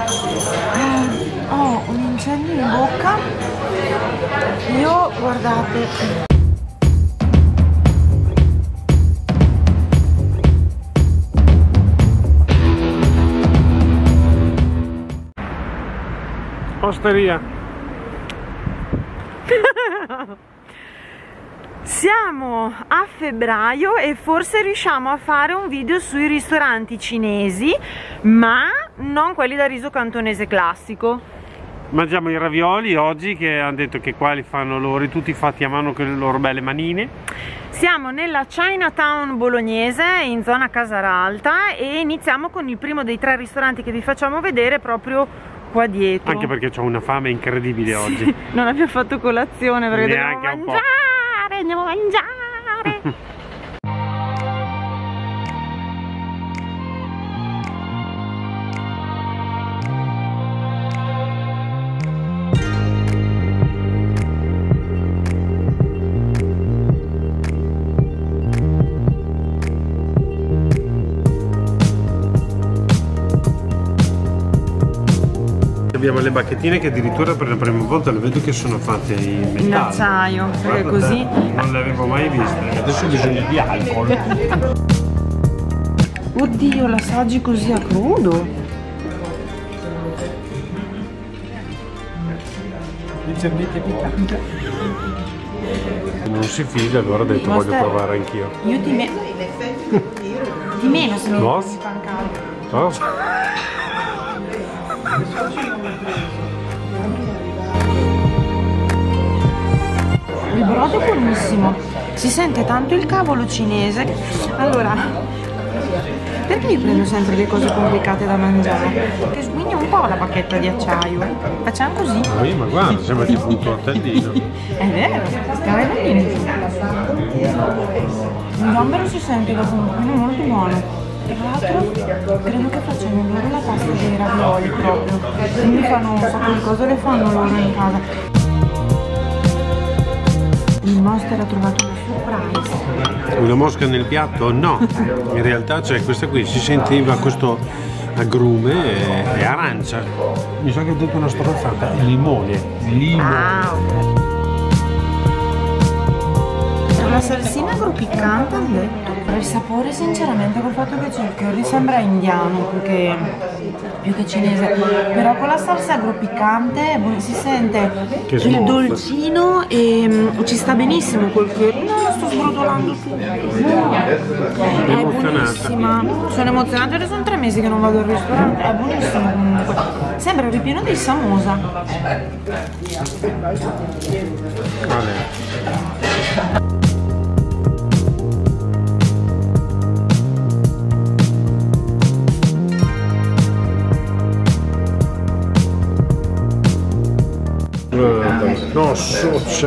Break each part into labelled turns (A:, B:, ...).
A: Ho un incendio in bocca. Io, guardate.
B: Osteria.
A: Siamo a febbraio e forse riusciamo a fare un video sui ristoranti cinesi, ma non quelli da riso cantonese classico.
B: Mangiamo i ravioli oggi, che hanno detto che qua li fanno loro, tutti fatti a mano con le loro belle manine.
A: Siamo nella Chinatown bolognese, in zona Casaralta, e iniziamo con il primo dei 3 ristoranti che vi facciamo vedere proprio qua dietro.
B: Anche perché ho una fame incredibile oggi.
A: Non abbiamo fatto colazione perché
B: neanche
A: dobbiamo mangiare, andiamo a mangiare.
B: Abbiamo le bacchettine che addirittura per la prima volta lo vedo che sono fatte in metallo.
A: In acciaio, perché
B: Guarda,
A: così
B: non le avevo mai viste. Adesso ho bisogno di alcol.
A: Oddio, l'assaggi così a crudo.
C: Leggermente piccante.
B: Non si fida, allora ho detto voglio provare anch'io.
A: Io ti meno se mi
B: No?
A: pancare. Il brodo è buonissimo, si sente tanto il cavolo cinese. Allora, perché io prendo sempre le cose complicate da mangiare? Perché sguigna un po' la bacchetta di acciaio. Facciamo così.
B: Ma guarda, sembra tipo un tortellino.
A: È vero, stai bene. Il gambero si sente dopo un po', molto buono. Tra l'altro credo che facciano loro la pasta dei ravioli proprio, quindi fanno un sacco di cose, le fanno loro in casa. Il Monster ha trovato una surprise.
B: Una mosca nel piatto? No, in realtà c'è questa qui, si sentiva questo agrume e arancia. Mi sa che ho detto una stronzata, limone.
A: Wow. La salsina aggropiccante hanno detto. Per il sapore sinceramente col fatto che c'è il curry sembra indiano più che cinese, però con la salsa aggropiccante si sente
B: che
A: il dolcino e ci sta benissimo col curry. No, sto sbrotolando tutto. È buonissima. Sono emozionata perché sono 3 mesi che non vado al ristorante, è buonissimo comunque. Sembra il ripieno dei samosa.
B: No, se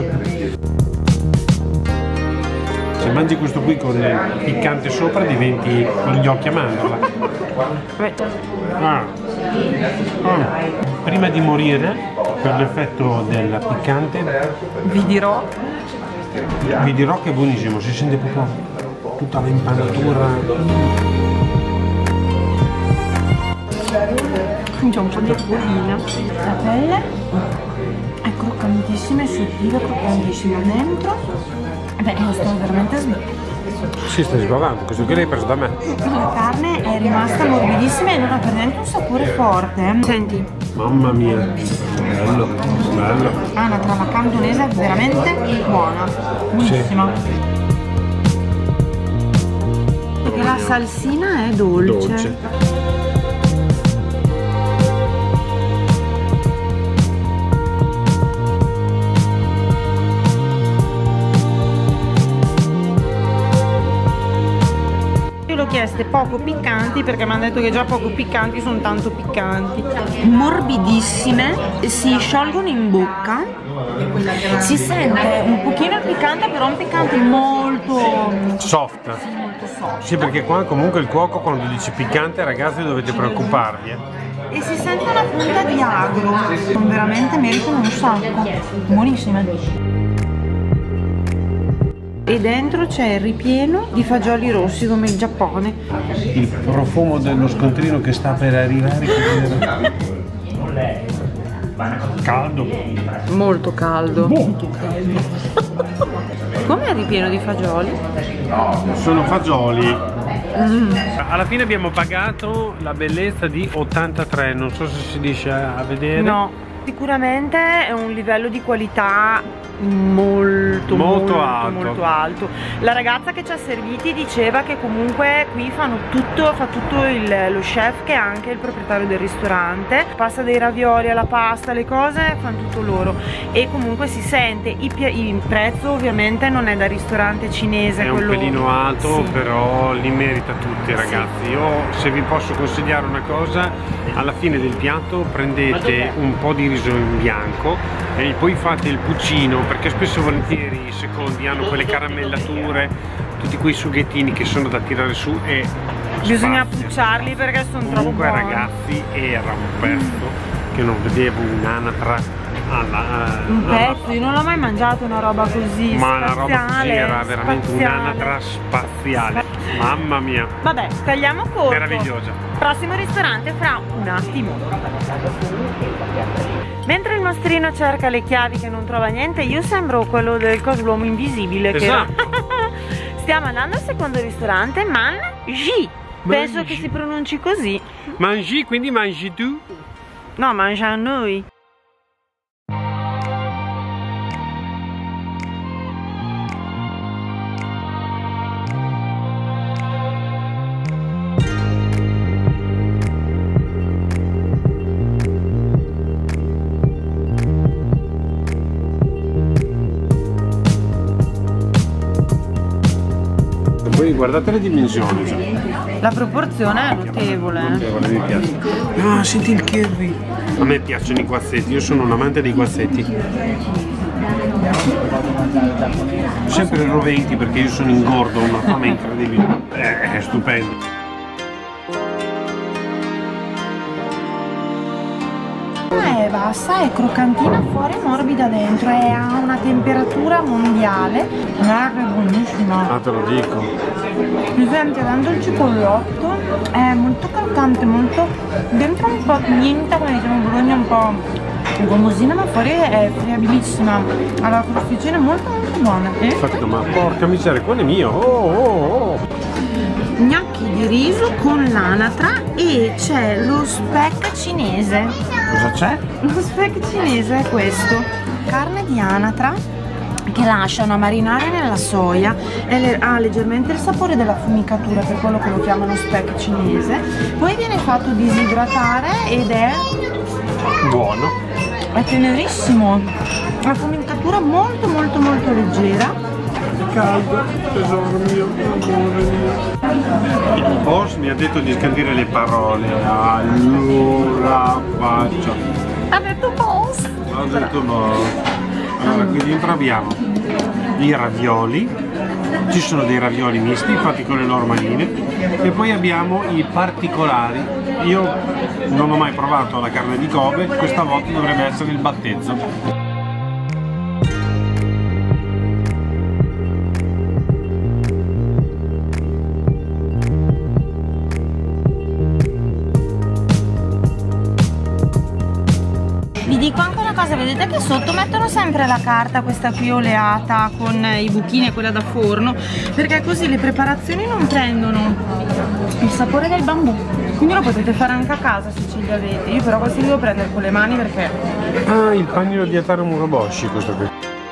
B: mangi questo qui con il piccante sopra diventi gli gnocchi a mandorla. Prima di morire, per l'effetto del piccante,
A: vi dirò
B: che è buonissimo, si sente proprio tutta l'impanatura.
A: C'è un po' di acquolina. La pelle è croccantissima, è sottile, croccantissima dentro. Beh, io sto veramente
B: Si stai sbavando, questo qui l'hai preso da me.
A: La carne è rimasta morbidissima e non ha per niente un sapore forte. Senti.
B: Mamma mia, bello, bello.
A: Ha una trama cantonese veramente buona, buonissima. Perché la salsina è dolce. Chieste poco piccanti perché mi hanno detto che già poco piccanti sono tanto piccanti. Morbidissime, si sciolgono in bocca, si sente un pochino il piccante, però un piccante molto
B: soft.
A: Sì, molto soft.
B: Sì, perché qua comunque il cuoco quando dice piccante, ragazzi, dovete preoccuparvi.
A: E si sente una punta di agro, veramente meritano un sacco, buonissime. E dentro c'è il ripieno di fagioli rossi come il Giappone.
B: Il profumo dello scontrino che sta per arrivare. Caldo.
A: Molto caldo.
B: Molto caldo.
A: Com'è il ripieno di fagioli?
B: Sono fagioli. Alla fine abbiamo pagato la bellezza di 83, non so se si riesce a vedere.
A: No. Sicuramente è un livello di qualità molto alto. La ragazza che ci ha serviti diceva che comunque qui fa tutto lo chef, che è anche il proprietario del ristorante, passa dai ravioli alla pasta, le cose fanno tutto loro, e comunque si sente il prezzo ovviamente non è da ristorante cinese,
B: è
A: quello...
B: un pelino alto,
A: sì.
B: Però li merita tutti, ragazzi.
A: Sì.
B: Io, se vi posso consigliare una cosa, alla fine del piatto prendete un po' di riso in bianco e poi fate il puccino, perché spesso e volentieri i secondi hanno quelle caramellature, tutti quei sughettini che sono da tirare su e
A: bisogna pucciarli perché sono troppo buoni.
B: Comunque, ragazzi, era un pezzo che non vedevo, un'anatra
A: un pezzo, io non l'ho mai mangiato una roba così,
B: ma una roba così era veramente
A: spaziale.
B: un'anatra spaziale. Mamma mia,
A: vabbè, tagliamo corto.
B: meravigliosa.
A: Prossimo ristorante fra un attimo. Mentre il mostrino cerca le chiavi che non trova niente, io sembro quello del l'uomo invisibile.
B: Esatto.
A: Che stiamo andando al secondo ristorante, Mangi. Penso che si pronunci così.
B: Mangi, quindi mangi tu?
A: No, mangiamo noi.
B: Poi guardate le dimensioni, cioè.
A: La proporzione è notevole.
B: Notevole, mi piace. Ah, senti il curry. A me piacciono i guazzetti, io sono un amante dei guazzetti. Sempre roventi perché io sono ingordo, ho una fame incredibile. È stupendo.
A: È bassa, è croccantina fuori e morbida dentro, e ha una temperatura mondiale. Guarda che è buonissima.
B: Ah, te lo dico.
A: Mi sente dentro il cipollotto, è molto croccante, molto dentro un po' niente, come diciamo in Bologna, un po' gommosina, ma fuori è friabilissima. Ha la crosticina molto buona.
B: Infatti, ma porca miseria, quello è mio. Oh.
A: Gnocchi di riso con l'anatra e c'è lo speck cinese.
B: Cosa c'è?
A: Lo speck cinese è questo. Carne di anatra che lasciano marinare nella soia e ha leggermente il sapore della fumicatura, per quello che lo chiamano speck cinese. Poi viene fatto disidratare ed è
B: Buono.
A: È tenerissimo. La fumicatura molto leggera.
B: Caldo, tesoro mio, amore mio. Il boss mi ha detto di scandire le parole, allora faccio.
A: Ha detto boss.
B: Ho detto boss. Allora, qui dentro abbiamo i ravioli, ci sono dei ravioli misti fatti con le loro manine, e poi abbiamo i particolari. Io non ho mai provato la carne di Kobe, questa volta dovrebbe essere il battezzo.
A: Vi dico anche una cosa, vedete che sotto mettono sempre la carta, questa qui oleata con i buchini e quella da forno, perché così le preparazioni non prendono il sapore del bambù, quindi lo potete fare anche a casa se ce li avete. Io però questi li devo prendere con le mani perché...
B: Ah, il panino di Ataru Muroboshi, questo qui.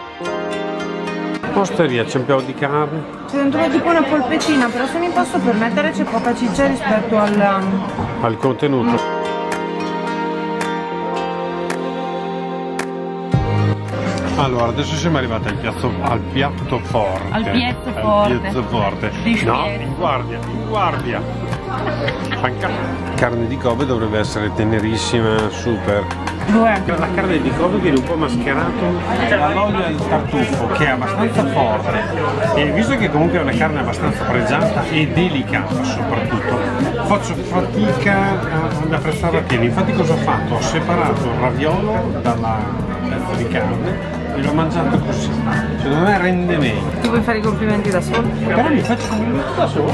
B: Osteria, c'è un po' di carne.
A: C'è dentro tipo una polpettina, però se mi posso permettere c'è poca ciccia rispetto
B: al contenuto. Allora, adesso siamo arrivati al piatto forte.
A: Al piatto forte.
B: Al piatto forte. No, in guardia. Carne di Kobe dovrebbe essere tenerissima, super. La carne di Kobe viene un po' mascherato dall'olio del tartufo, che è abbastanza forte, e visto che comunque è una carne abbastanza pregiata e delicata soprattutto, faccio fatica ad apprezzarla piena. Infatti cosa ho fatto? Ho separato il raviolo dalla pezzo di carne e l'ho mangiato così. Secondo me rende meglio.
A: Ti vuoi fare i complimenti da solo?
B: Però mi faccio complimenti da solo.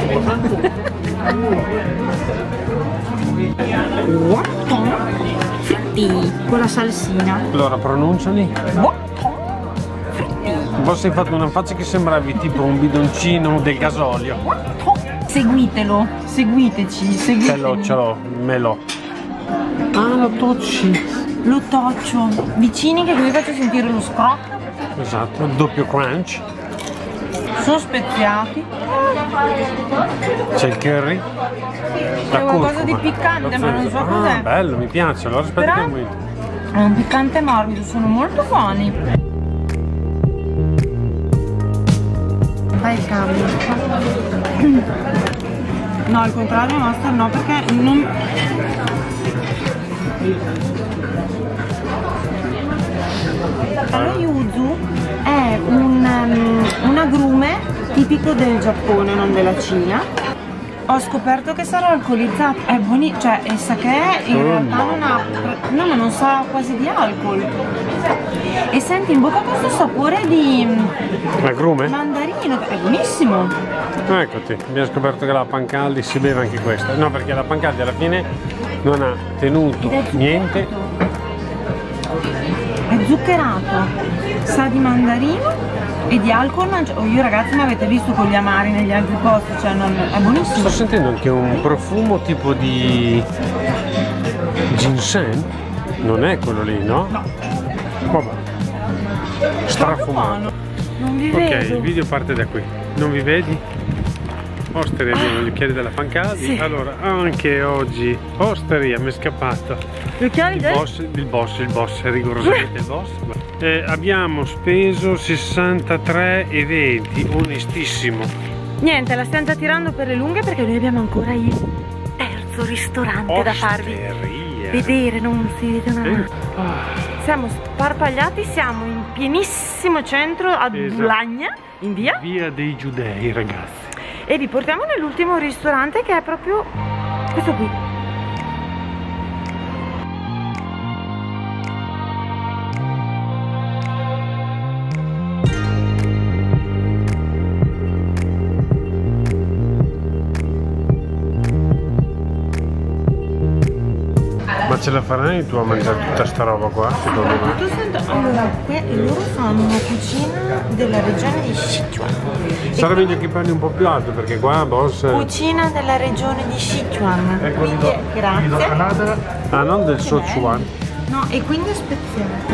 A: Wonton fritti con la salsina.
B: Allora, pronunciali.
A: Wonton fritti.
B: Poi sei fatto una faccia che sembravi tipo un bidoncino del gasolio.
A: Wonton. Seguitelo, seguiteci, seguiteci.
B: Ce l'ho, me l'ho. Ah, lo tocci.
A: Lo toccio. Vicini che vi faccio sentire lo scrocco.
B: Esatto, il doppio crunch.
A: Sono speziati.
B: C'è il curry.
A: C'è qualcosa di piccante, ma non so cos'è.
B: Ah, bello, mi piace, allora aspetta
A: Però
B: un momento.
A: è un piccante morbido, sono molto buoni. Fai il cambio. No, al contrario master no, perché non... Lo yuzu è un agrume tipico del Giappone, non della Cina. Ho scoperto che sarà alcolizzato, è buonissimo, cioè il sake in realtà non ha, no, ma non sa quasi di alcol. E senti in bocca questo sapore di
B: Agrume?
A: mandarino, è buonissimo.
B: Eccoti, abbiamo scoperto che la Pancaldi si beve anche questa. No, perché la Pancaldi alla fine non ha tenuto niente.
A: È zuccherato, sa di mandarino e di alcol non c'è. Oh, io ragazzi mi avete visto con gli amari negli altri posti, cioè non, è buonissimo.
B: Sto sentendo anche un profumo tipo di ginseng. Non è quello lì, no?
A: No.
B: Vabbè. Strafumato.
A: Non vi
B: Ok,
A: vedo.
B: il video parte da qui. Non vi vedi? Osteria, abbiamo gli occhiali della Pancaldi.
A: Sì.
B: Allora, anche oggi Osteria mi è scappato.
A: Gli occhiali
B: Il boss, rigorosamente il boss. Abbiamo speso 63,20, onestissimo.
A: Niente, la stiamo già tirando per le lunghe perché noi abbiamo ancora il terzo ristorante da farvi
B: Osteria.
A: vedere, non si vede una. Siamo sparpagliati, siamo in pienissimo centro a Blagna, in via.
B: Via dei Giudei, ragazzi.
A: E vi portiamo nell'ultimo ristorante che è proprio questo qui.
B: Ma ce la farai tu a mangiare tutta sta roba qua, secondo me?
A: Allora, loro fanno una cucina della regione di Sichuan.
B: Sarà meglio che parli un po' più alto perché qua, boss...
A: Cucina della regione di Sichuan. Quindi, grazie.
B: Ah, non del Sichuan.
A: No, e quindi è speziato.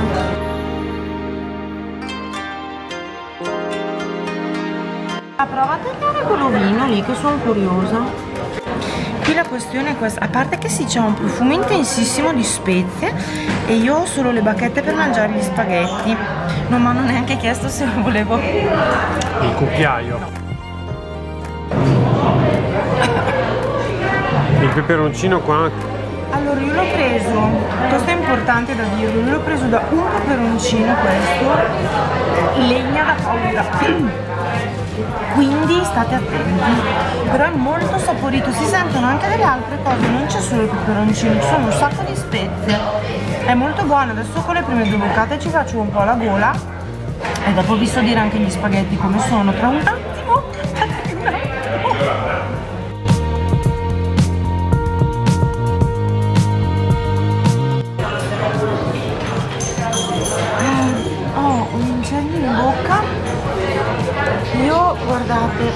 A: Prova a tagliare quell'ovino lì che sono curiosa. Qui la questione è questa, a parte che sì c'è un profumo intensissimo di spezie e io ho solo le bacchette per mangiare gli spaghetti. Non mi hanno neanche chiesto se volevo
B: Il cucchiaio. Il peperoncino qua.
A: Allora io l'ho preso, questo è importante da dirlo, io l'ho preso da un peperoncino questo, legna da paura. Quindi state attenti, però è molto saporito, si sentono anche delle altre cose, non c'è solo il peperoncino, ci sono un sacco di spezie, è molto buono. Adesso con le prime due boccate ci faccio un po' la gola e dopo vi so dire anche gli spaghetti come sono, tra un attimo. Ho un incendio in bocca. Io guardate,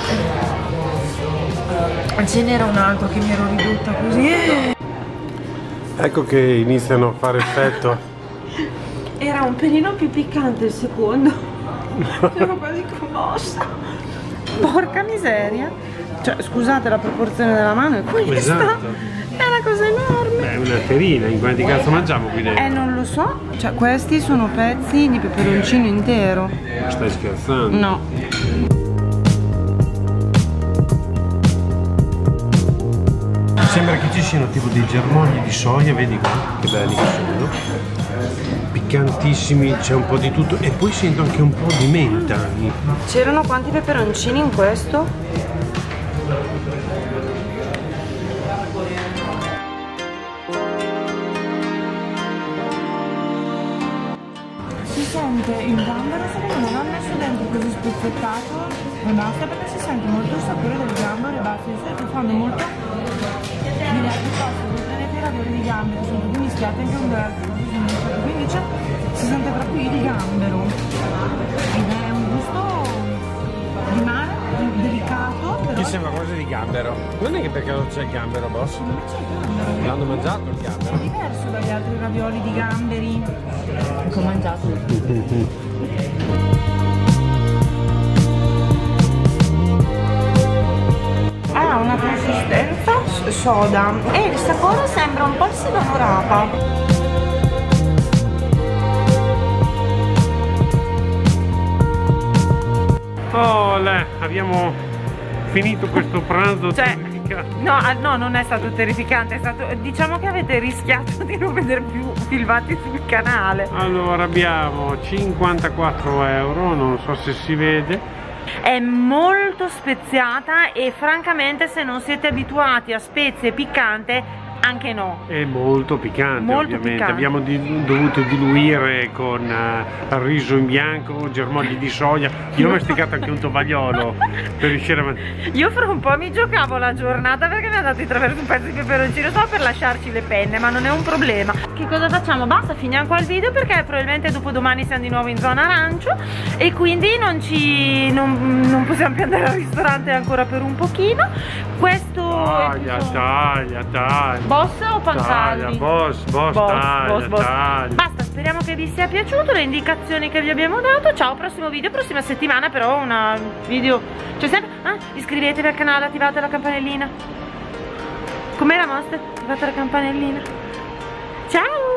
A: ce n'era un altro che mi ero ridotta così.
B: Ecco che iniziano a fare effetto.
A: Era un pelino più piccante il secondo. Ero quasi commossa. Porca miseria. Cioè, scusate la proporzione della mano è questa.
B: Esatto.
A: È una cosa enorme.
B: È una ferina, in quanti cazzo mangiamo qui dentro?
A: Non lo so. Cioè, questi sono pezzi di peperoncino intero.
B: Stai scherzando?
A: No.
B: Sembra che ci siano tipo dei germogli di soia, vedi qua? Che belli che sono. Piccantissimi, c'è un po' di tutto e poi sento anche un po' di menta.
A: C'erano quanti peperoncini in questo? Si sente sente il gambero, secondo me non messo dentro così spezzettato e basta, perché si sente molto il sapore del gambero e basta. Di solito fanno molto diversi posti, voi prendete i ravioli di gambero, sono tutti mischiati anche un verde, qui invece si sente proprio il gambero ed è un gusto di mare, delicato, però
B: Qui sembra quasi di gambero. Non è che perché non c'è il gambero, boss?
A: non c'è il gambero.
B: L'hanno mangiato il gambero.
A: È diverso dagli altri ravioli di gamberi che ho mangiato. Ha una consistenza soda e il sapore sembra un po' il sedano rapa.
B: Abbiamo finito questo pranzo terrificante.
A: No, non è stato terrificante, è stato, diciamo che avete rischiato di non vedere più filmati sul canale.
B: Allora abbiamo 54 euro, non so se si vede.
A: È molto speziata e francamente se non siete abituati a spezie piccante, anche no.
B: È molto piccante,
A: Molto
B: ovviamente.
A: piccante.
B: Abbiamo dovuto diluire con riso in bianco, germogli di soia. Io ho masticato anche un tovagliolo per riuscire a
A: Io fra un po' mi giocavo la giornata perché mi è andato attraverso un pezzo di peperoncino solo per lasciarci le penne, ma non è un problema. Che cosa facciamo? Basta, finiamo qua il video perché probabilmente dopodomani siamo di nuovo in zona arancio e quindi non possiamo più andare al ristorante ancora per un pochino. Questo
B: taglia.
A: Boss o Pancaldi?
B: Boss, taglia.
A: Basta, speriamo che vi sia piaciuto le indicazioni che vi abbiamo dato. Ciao, prossimo video, prossima settimana però una video. C'è sempre. Iscrivetevi al canale, attivate la campanellina. Com'era Monster? Attivate la campanellina. Ciao!